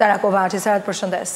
Sara Kovaci, Sara të përshëndes.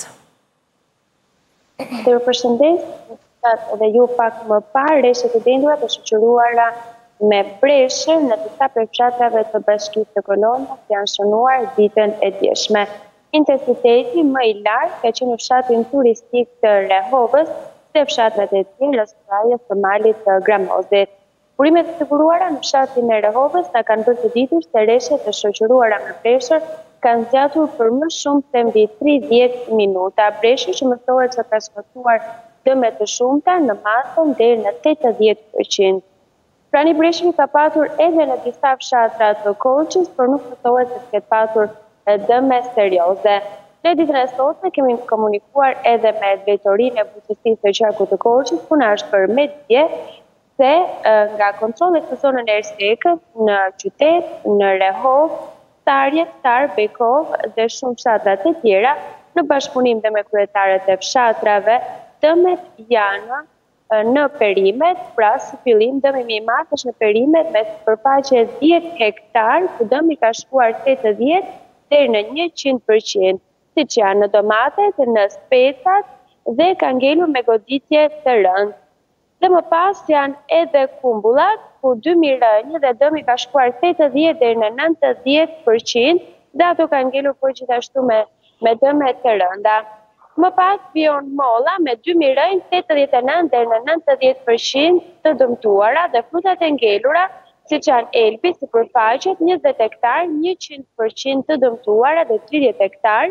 Të përshëndes, dhe ju pak më parë, reshët e dendura të shoqëruara me breshër në të sa përfshatrave të Bashkisë së Kolonos janë shënuar ditën e djeshme. Intensiteti më i lartë ka qenë në fshatin turistik të Rehovës dhe fshatrat e tjerë rreth të malit të Gramozit. Burimet të siguruara në fshatin e Rehovës na kanë bërë të ditur se reshët e shoqëruara me breshër kanë zgjatur për më shumë se mbi 30 minuta. Breshër që mësohet se ka shkaktuar dëme të shumta në masën deri në 80%. Prani breshëve ka patur edhe në disa fshatra të Korçës, por nuk mësohet se ka patur dëme serioze. Në ditën e sotme kemi komunikuar edhe me drejtorinë e bujqësisë së qarkut të Korçës, puna është bërë me dje se nga kontrollet në zonën e Ersekës, në qytet, në Rehovë, Tarje, Tar, Bekov dhe shumë fshatrat e tjera, në bashkëpunim dhe me kryetarët e fshatrave, dëmet janë në perimet, pra si fillim dëmi më i madh është në perimet me përfaqe 10 hektar, ku dëmi ka shkuar 80 deri në 100%, siç janë në domatet, në specat dhe ka ngelur me goditje të rëndë. Dhe më pas janë edhe kumbullat, ku 2.000 rënjë dhe dëmi ka shkuar 80 deri në 90% dhe ato kanë ngelur por gjithashtu me dëme të rënda. Më pas vion molla me 2.000 rënjë, 89 deri në 90% të dëmtuara dhe frutat e ngelura, siç janë elbi, sipërfaqet 20 hektar, 100% të dëmtuara dhe 30 hektar,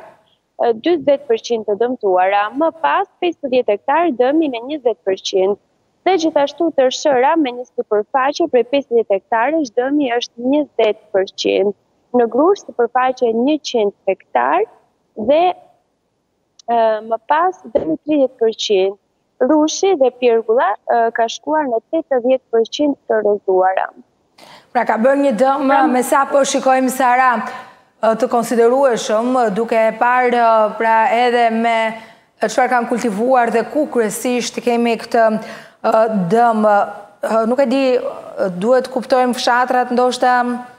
40% të dëmtuara. Më pas 50 hektar dëmi në 20%. Dhe gjithashtu tërshëra me një sipërfaqe prej 50 hektarësh dëmi është 20%. Në Grush sipërfaqe 100 hektar dhe më pas dëmi 30%. Rushi dhe Pirgulla ka shkuar në 80% të rrëzuara. Pra ka bërë një dëm me sa po shikojmë Sara të konsiderueshëm, duke parë pra edhe me çfarë kanë kultivuar dhe ku kryesisht kemi këtë dëm. Nuk e di, duhet kuptojmë fshatrat ndoshta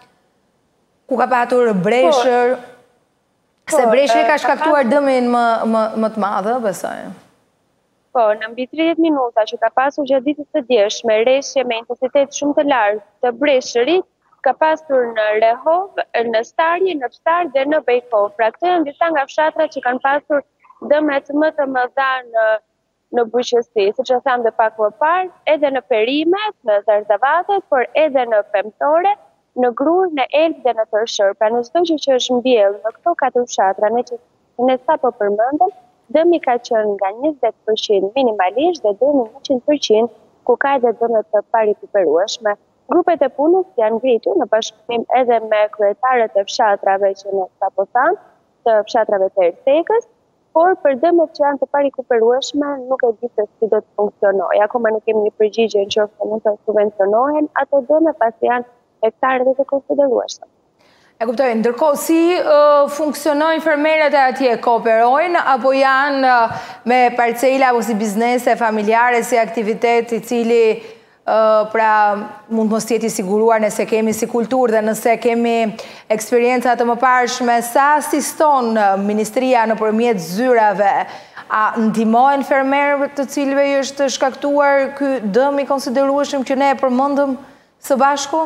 ku ka patur breshër, se breshri ka shkaktuar dëmin më të madh, besoj. Po, në mbi 30 minuta që ka pasur gjatë ditës së djeshme, reshje me intensitet shumë të lartë të breshërit, ka pasur në Rehovë, në Starje, në Psar dhe në Bejkov. Pra këto janë disa nga fshatrat që kanë pasur dëmet më të mëdha në bujqësi, siç e tham dhe pak më parë, edhe në perimet, në Zarzavatet, por edhe në Pemtore, në Grur, në Elb dhe në Tërshër. Pra në çdo gjë që është mbjellë në këto 4 fshatra, ne sapo përmendëm, dëmi ka qenë nga 20% minimalisht dhe deri në 100%, ku ka edhe dëme të parikuperueshme. Grupet e punës janë ngritur në bashkëpunim edhe me kryetarët e fshatrave që ne sapo tham, të fshatrave të Ersekës, por për dëmet që janë të parikuperueshme nuk e di se si do të funksionojë. Akoma nuk kemi një përgjigje nëse mund të subvencionohen ato dëme pasi janë hektarë dhe të konsiderueshme. E kuptoj, ndërkohë si funksionojnë fermerët e atje, kooperojnë apo janë me parcela apo si biznese familjare, si aktivitet i cili pra mund mos jetë i siguruar nëse kemi si kulturë dhe nëse kemi eksperienca të mëparshme, sa asiston Ministria nëpërmjet zyrave, a ndihmojnë fermerët të cilëve është shkaktuar ky dëm i konsiderueshëm që ne e përmendëm së bashku?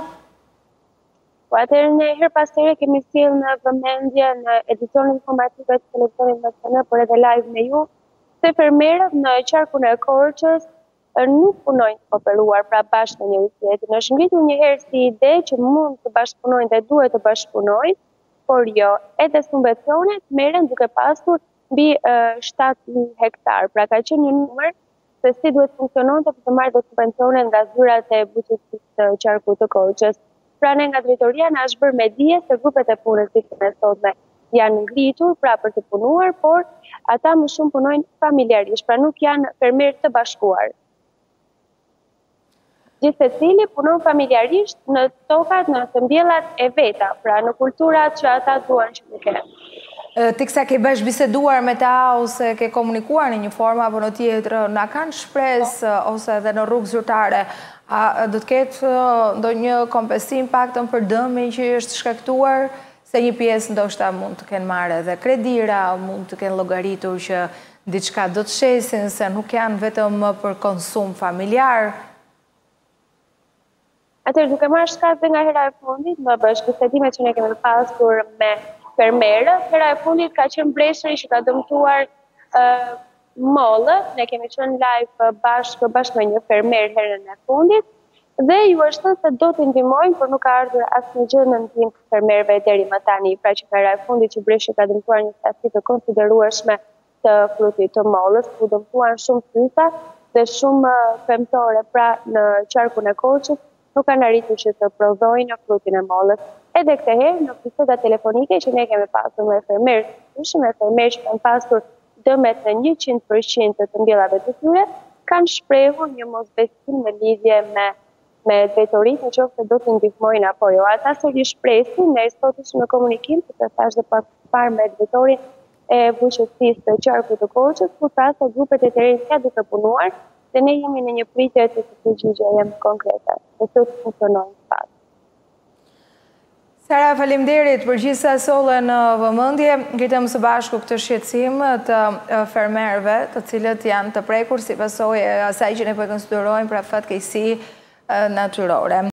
Po atëherë ne her pas here kemi sjellë në vëmendje në edicionin informativ të televizionit nacional, por edhe live me ju, se fermerët në qarkun e Korçës nuk punojnë të kooperuar, pra bashkë me njëri tjetrin. Është ngritur një herë si ide që mund të bashkëpunojnë dhe duhet të bashkëpunojnë, por jo, edhe subvencionet merren duke pasur mbi 7 hektar. Pra ka qenë një numër se si duhet funksiononte për të marrë dhe subvencionet nga zyrat e bujqësisë të qarkut të Korçës. Pra ne nga drejtoria na është bërë me dije se grupet e punës ditën e sotme janë ngritur pra për të punuar, por ata më shumë punojnë familjarisht, pra nuk janë fermerë të bashkuar. Gjithsecili punon familjarisht në tokat, në të mbjellat e veta, pra në kulturat që ata duan që të kenë. Tiksa ke bash biseduar me ta ose ke komunikuar në një formë apo në tjetër, na kanë shpresë ose edhe në rrugë zyrtare, a do të ketë ndonjë kompensim paktën për dëmin që është shkaktuar, se një pjesë ndoshta mund të kenë marrë edhe kredira, mund të kenë llogaritur që diçka do të shesin, se nuk janë vetëm për konsum familjar. Atëherë duke marrë shkak nga hera e fundit, më bashkëbisedime që ne kemi pasur me fermerët, hera e fundit ka qenë breshëri që ka dëmtuar mollët. Ne kemi qenë live bashkë me një fermer herën e fundit, dhe ju është thënë se do të ndihmojnë, por nuk ka ardhur asnjë gjë në ndihmë të fermerëve deri më tani. Pra që hera e fundit që breshi ka dëmtuar një sasi të konsiderueshme të frutit të mollës, ku dëmtuan shumë fysa dhe shumë pemtore, pra në qarkun e Korçës nuk kanë arritur që të prodhojnë frutin e mollës. Edhe këtë herë në biseda telefonike që ne kemi pasur me fermerë që kanë pasur dëmet në 100% të mbjellave të tyre, kanë shprehur një mosbesim në lidhje me drejtoritë, në qoftë se do të ndihmojnë apo jo. Ata sërish presin, ne sot ishim në komunikim, që të thash dhe parë me drejtorin e bujqësisë të qarkut të Korçës, ku tha se grupet e terrenit ka duke punuar, dhe ne jemi në një pritje të përgjigjejem konkrete, dhe të funksionojnë pas. Sara, faleminderit për gjithë sa solle në vëmendje. Ngritëm së bashku këtë shqetësim të fermerëve, të cilët janë të prekur si pasojë e asaj që ne po e konsiderojmë pra fatkeqësi natyrore.